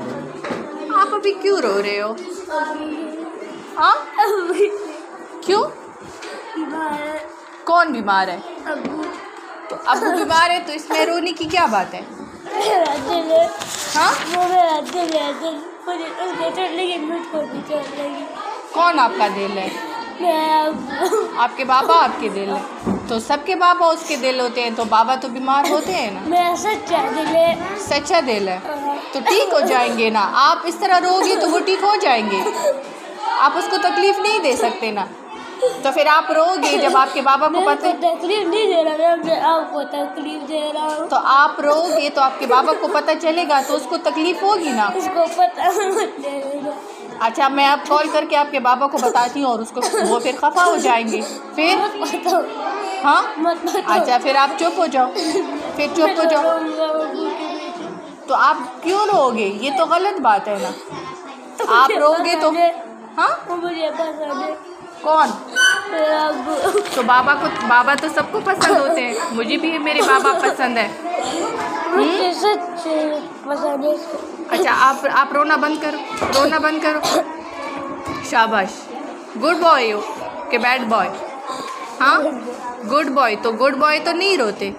आप अभी क्यों रो रहे हो? हाँ, क्यों? कौन बीमार है? तो अबू बीमार है तो इसमें रोने की क्या बात है? हाँ? कौन आपका दिल है? आपके बाबा आपके दिल है? तो सबके बाबा उसके दिल होते हैं, तो बाबा तो बीमार होते हैं ना। मेरा सच्चा दिल है। सच्चा दिल है तो ठीक हो जाएंगे ना। आप इस तरह रोगे तो वो ठीक हो जाएंगे। आप उसको तकलीफ नहीं दे सकते ना, तो फिर आप रोगे जब आपके बाबा को पता। तकलीफ नहीं दे रहा, मैं आपको तकलीफ दे रहा हूँ। तो आप रोगे तो आपके बाबा को पता चलेगा तो उसको तकलीफ होगी ना। उसको पता। अच्छा, मैं अब कॉल करके आपके बाबा को बताती हूँ और उसको वो फिर खफा हो जाएंगे फिर। हाँ, अच्छा फिर आप चुप हो जाओ, फिर चुप हो जाओ। तो आप क्यों रोगे? ये तो गलत बात है ना। आप रोगे तो हाँ, मुझे पसंद है। कौन? तो बाबा तो सबको पसंद होते हैं। मुझे भी मेरे बाबा पसंद है। मुझे सच पसंद है। अच्छा, आप रोना बंद करो, रोना बंद करो। शाबाश, गुड बॉय हो कि बैड बॉय? हाँ, गुड बॉय। तो गुड बॉय तो नहीं रोते।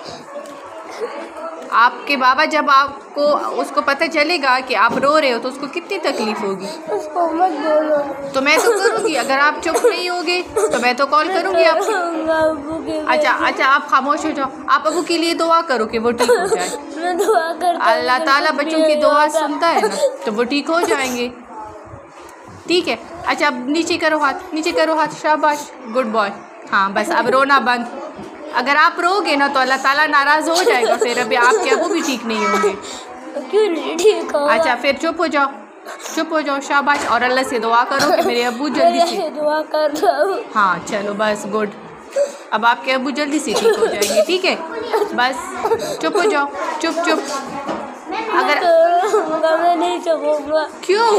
आपके बाबा जब आपको उसको पता चलेगा कि आप रो रहे हो तो उसको कितनी तकलीफ होगी। उसको मत बोलो। तो मैं तो करूँगी, अगर आप चुप नहीं होगे तो मैं तो कॉल करूँगी आपको। अच्छा, आप खामोश हो जाओ। आप अबू के लिए दुआ करो कि वो ठीक हो जाए। मैं दुआ करता हूँ। अल्लाह ताला बच्चों की दुआ सुनता है ना, तो वो ठीक हो जाएंगे। ठीक है, अच्छा अब नीचे करो हाथ, नीचे करो हाथ। शाबाश, गुड बॉय। हाँ बस अब रोना बंद। अगर आप रोगे ना तो अल्लाह ताला नाराज़ हो जाएगा, फिर अभी आपके अबू भी ठीक नहीं होंगे। क्यों नहीं ठीक होगा? अच्छा फिर चुप हो जाओ, चुप हो जाओ। शाबाश, और अल्लाह से दुआ करो कि मेरे अबू जल्दी से। दुआ कर रहा हूँ। हाँ चलो बस, गुड। अब आपके अबू जल्दी से ठीक हो जाएंगे। ठीक है, बस चुप हो जाओ, चुप चुप। अगर मैं नहीं चुपूंगा। क्यों?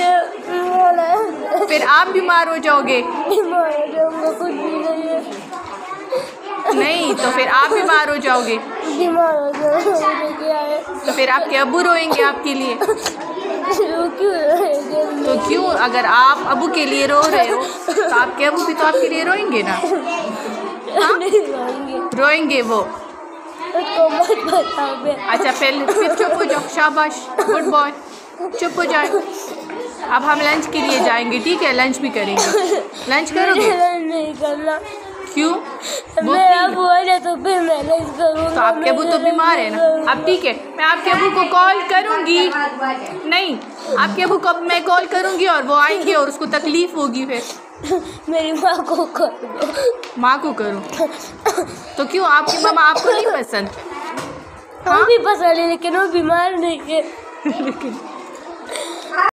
फिर आप बीमार हो जाओगे। बीमार हो जाऊंगा, कुछ भी नहीं है। नहीं तो फिर आप बीमार हो जाओगे। बीमार हो जाऊंगा, क्या है? तो फिर आपके अबू रोएंगे आपके लिए। क्यों रोएंगे? तो क्यों? अगर आप अबू के लिए रो रहे हो तो आपके अबू भी तो आपके लिए रोएंगे ना। हाँ? नहीं रोएंगे। रोएंगे वो। उसको मत बताओ। अच्छा फिर चुप हो जाओ। शाबाश, गुड बॉय, चुप हो जाए। अब हम लंच के लिए जाएंगे। ठीक है, लंच भी करेंगे। लंच करोगे? नहीं करना। क्यों? मैं अब बोले तो फिर मैं लंच करूँगा। तो आपके अबू तो बीमार है ना। अब ठीक है, मैं आपके अबू को कॉल करूँगी। नहीं, आपके अबू को मैं कॉल करूँगी और वो आएंगे और उसको तकलीफ होगी। फिर मेरी माँ को करो। माँ को करूँ? तो क्यों? आपकी मामा आपको नहीं पसंद? वो भी पसंद है लेकिन वो बीमार नहीं है। लेकिन